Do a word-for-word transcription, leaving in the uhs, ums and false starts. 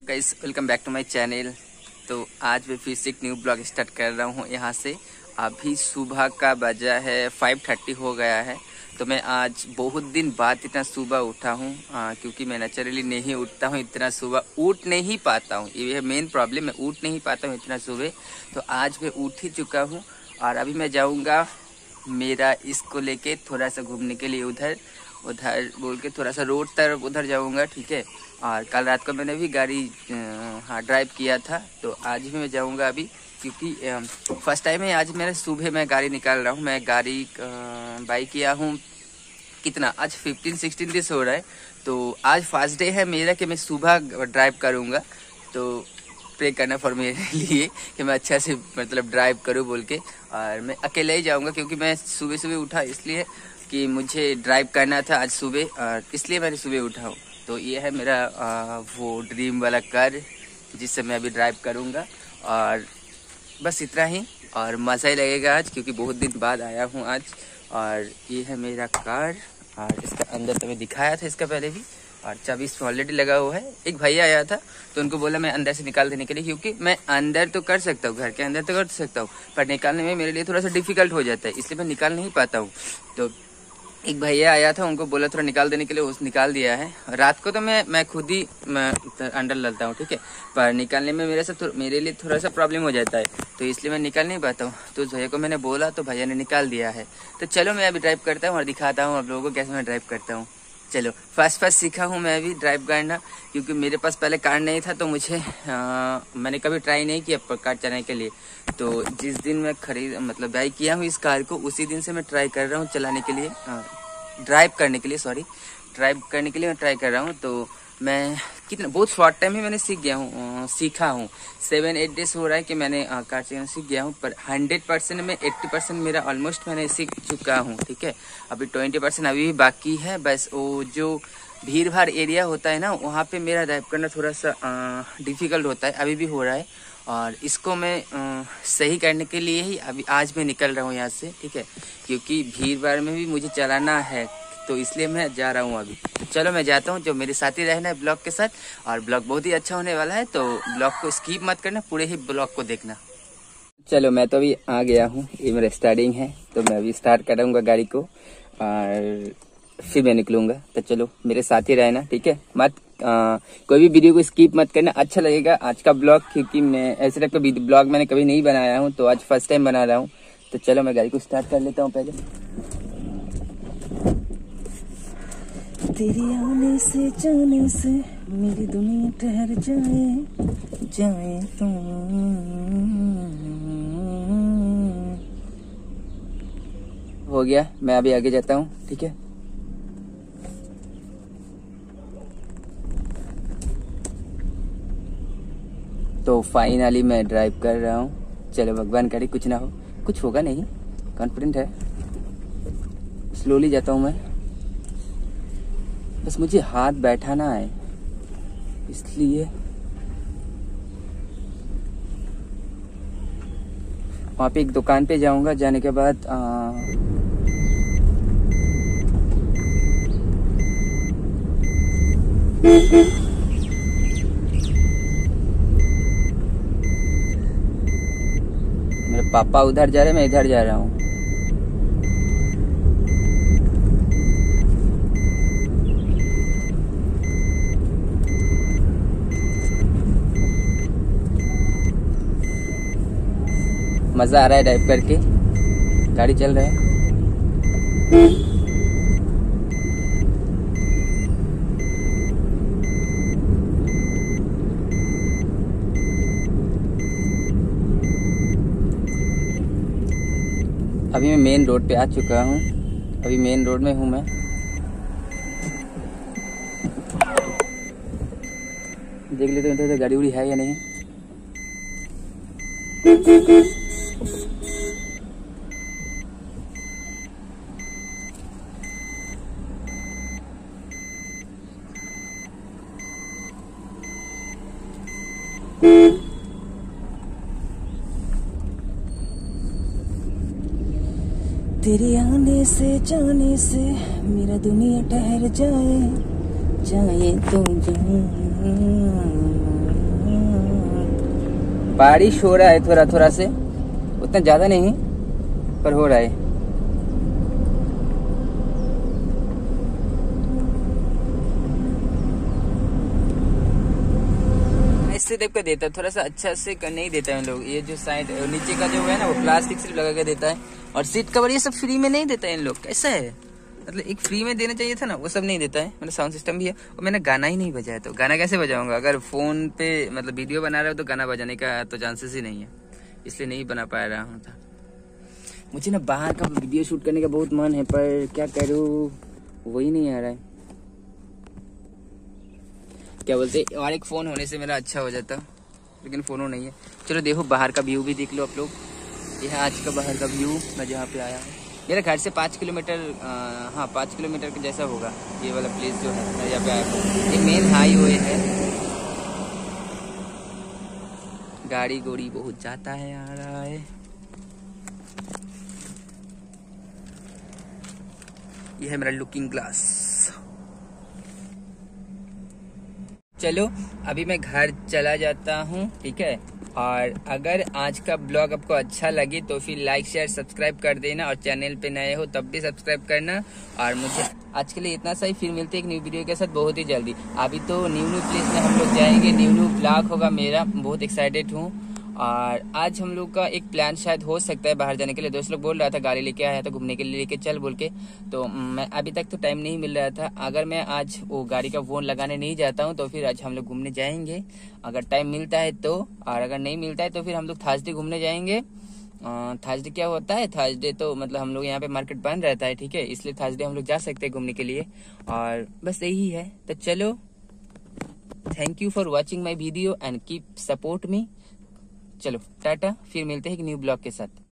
Guys welcome back to my channel. तो आज मैं फिर से एक न्यू ब्लॉग स्टार्ट कर रहा हूँ यहाँ से। अभी सुबह का बजा है फाइव थर्टी हो गया है। तो मैं आज बहुत दिन बाद इतना सुबह उठा हूँ, क्योंकि मैं नेचुरली नहीं उठता हूँ इतना सुबह, उठ नहीं पाता हूँ। ये है मेन प्रॉब्लम, मैं उठ नहीं पाता हूँ इतना सुबह। तो आज मैं उठ ही चुका हूँ और अभी मैं जाऊँगा मेरा इसको लेके थोड़ा सा घूमने के लिए, उधर उधर बोल के थोड़ा सा रोड तरफ उधर जाऊंगा, ठीक है। और कल रात को मैंने भी गाड़ी हाँ ड्राइव किया था, तो आज भी मैं जाऊंगा अभी, क्योंकि फर्स्ट टाइम है आज मेरे सुबह मैं गाड़ी निकाल रहा हूँ। मैं गाड़ी बाई किया हूँ कितना आज फिफ्टीन सिक्सटीन डेज हो रहा है। तो आज फर्स्ट डे है मेरा कि मैं सुबह ड्राइव करूँगा। तो प्रे करना फॉर मेरे लिए कि मैं अच्छा से मतलब ड्राइव करूँ बोल के। और मैं अकेले ही जाऊँगा, क्योंकि मैं सुबह सुबह उठा इसलिए कि मुझे ड्राइव करना था आज सुबह, और इसलिए मैंने सुबह उठा हूँ। तो ये है मेरा आ, वो ड्रीम वाला कार जिससे मैं अभी ड्राइव करूँगा, और बस इतना ही। और मज़ा ही लगेगा आज, क्योंकि बहुत दिन बाद आया हूँ आज। और ये है मेरा कार, और इसका अंदर तो मैं दिखाया था इसका पहले भी, और चाबी इसमें ऑलरेडी लगा हुआ है। एक भैया आया था तो उनको बोला मैं अंदर से निकाल देने के लिए, क्योंकि मैं अंदर तो कर सकता हूँ, घर के अंदर तो कर सकता हूँ, पर निकालने में मेरे लिए थोड़ा सा डिफिकल्ट हो जाता है, इसलिए मैं निकाल नहीं पाता हूँ। तो एक भैया आया था, उनको बोला थोड़ा निकाल देने के लिए, उस निकाल दिया है। रात को तो मैं मैं खुद ही मैं अंदर डालता हूँ, ठीक है, पर निकालने में मेरे से मेरे लिए थोड़ा सा प्रॉब्लम हो जाता है, तो इसलिए मैं निकाल नहीं पाता हूँ। तो उस भैया को मैंने बोला तो भैया ने निकाल दिया है। तो चलो मैं अभी ड्राइव करता हूँ और दिखाता हूँ आप लोगों को कैसे मैं ड्राइव करता हूँ। चलो, फर्स्ट फर्स्ट सीखा हूँ मैं अभी ड्राइव करना, क्योंकि मेरे पास पहले कार नहीं था, तो मुझे आ, मैंने कभी ट्राई नहीं किया कार चलाने के लिए। तो जिस दिन मैं खरीद मतलब बाई किया हूँ इस कार को, उसी दिन से मैं ट्राई कर रहा हूँ चलाने के लिए, ड्राइव करने के लिए, सॉरी ड्राइव करने के लिए मैं ट्राई कर रहा हूँ। तो मैं कितना बहुत शॉर्ट टाइम ही मैंने सीख गया हूँ, सीखा हूँ। सेवन एट डेज हो रहा है कि मैंने कार चलाना सीख गया हूँ, पर हंड्रेड परसेंट में एट्टी परसेंट मेरा ऑलमोस्ट मैंने सीख चुका हूँ, ठीक है। अभी ट्वेंटी परसेंट अभी भी बाकी है। बस वो जो भीड़ भाड़ एरिया होता है ना, वहाँ पे मेरा ड्राइव करना थोड़ा सा डिफ़िकल्ट होता है, अभी भी हो रहा है। और इसको मैं आ, सही करने के लिए ही अभी आज मैं निकल रहा हूँ यहाँ से, ठीक है, क्योंकि भीड़ भाड़ में भी मुझे चलाना है, तो इसलिए मैं जा रहा हूँ अभी। तो चलो मैं जाता हूँ, जो मेरे साथ ही रहना है ब्लॉग के साथ, और ब्लॉग बहुत ही अच्छा होने वाला है, तो ब्लॉग को स्किप मत करना, पूरे ही ब्लॉग को देखना। चलो मैं तो अभी आ गया हूँ, ये मेरा स्टार्टिंग है, तो मैं अभी स्टार्ट कराऊँगा गाड़ी को और फिर मैं निकलूँगा। तो चलो मेरे साथ ही रहना, ठीक है, मत आ, कोई भी वीडियो को स्किप मत करना, अच्छा लगेगा आज का ब्लॉग, क्योंकि मैं ऐसे टाइप का ब्लॉग मैंने कभी नहीं बनाया हूँ, तो आज फर्स्ट टाइम बना रहा हूँ। तो चलो मैं गाड़ी को स्टार्ट कर लेता हूँ पहले। तेरी आने से जाने से मेरी दुनिया ठहर जाए जाए तुम। हो गया, मैं अभी आगे जाता हूँ, ठीक है। तो फाइनली मैं ड्राइव कर रहा हूँ। चलो भगवान करे कुछ ना हो, कुछ होगा नहीं, कॉन्फिडेंट है। स्लोली जाता हूँ मैं, बस मुझे हाथ बैठाना है, इसलिए वहाँ पे एक दुकान पे जाऊंगा। जाने के बाद आ, मेरे पापा उधर जा रहे हैं, मैं इधर जा रहा हूँ। मजा आ रहा है ड्राइव करके, गाड़ी चल रहा है। अभी मैं मेन रोड पे आ चुका हूँ, अभी मेन रोड में हूँ मैं। देख लेते हैं इधर गाड़ी उड़ी है या नहीं। तेरे आने से जाने से मेरा दुनिया ठहर जाए जाए तो जाए। बारिश हो रहा है थोड़ा थोड़ा से, उतना ज्यादा नहीं पर हो रहा है। इससे देख कर देता है, थोड़ा सा अच्छा से नहीं देता है इन लोग। ये जो साइड नीचे का जो है ना वो प्लास्टिक से लगा के देता है, और सीट कवर ये सब फ्री में नहीं देता है इन लोग। कैसा है, मतलब एक फ्री में देना चाहिए था ना, वो सब नहीं देता है। मतलब साउंड सिस्टम भी है, और मैंने गाना ही नहीं बजाया, तो गाना कैसे बजाऊंगा? अगर फोन पे मतलब वीडियो बना रहा हो तो गाना बजाने का तो चांसेस ही नहीं है, इसलिए नहीं बना पा रहा हूँ था। मुझे ना बाहर का वीडियो शूट करने का बहुत मन है, पर क्या करूँ, वही नहीं आ रहा है। क्या बोलते, और एक फोन होने से मेरा अच्छा हो जाता, लेकिन फोन नहीं है। चलो देखो बाहर का व्यू भी देख लो आप लोग। यह है आज का बाहर का व्यू, मैं जहाँ पे आया हूँ। मेरे घर से पाँच किलोमीटर हाँ पाँच किलोमीटर के जैसा होगा ये वाला प्लेस जो है, मैं यहाँ पे आया हूँ। ये मेन हाईवे है, गाड़ी गोड़ी बहुत जाता है, आ रहा है। ये है मेरा लुकिंग ग्लास। चलो अभी मैं घर चला जाता हूँ, ठीक है। और अगर आज का ब्लॉग आपको अच्छा लगे तो फिर लाइक शेयर सब्सक्राइब कर देना, और चैनल पे नए हो तब भी सब्सक्राइब करना। और मुझे आज के लिए इतना सही, फिर मिलते हैं एक न्यू वीडियो के साथ बहुत ही जल्दी। अभी तो न्यू न्यू प्लेस में हम लोग जाएंगे, न्यू न्यू ब्लॉग होगा मेरा, बहुत एक्साइटेड हूँ। और आज हम लोग का एक प्लान शायद हो सकता है बाहर जाने के लिए। दोस्त लोग बोल रहा था गाड़ी लेके आया था घूमने के लिए, लेके चल बोल के, तो मैं अभी तक तो टाइम नहीं मिल रहा था। अगर मैं आज वो गाड़ी का फोन लगाने नहीं जाता हूँ तो फिर आज हम लोग घूमने जाएंगे, अगर टाइम मिलता है तो। और अगर नहीं मिलता है तो फिर हम लोग थर्सडे घूमने जाएंगे। थर्सडे क्या होता है, थर्सडे तो मतलब हम लोग यहाँ पे मार्केट बंद रहता है, ठीक है, इसलिए थर्सडे हम लोग जा सकते हैं घूमने के लिए। और बस यही है, तो चलो, thank you for watching my video and keep support me. चलो टाटा, फिर मिलते हैं एक न्यू ब्लॉग के साथ।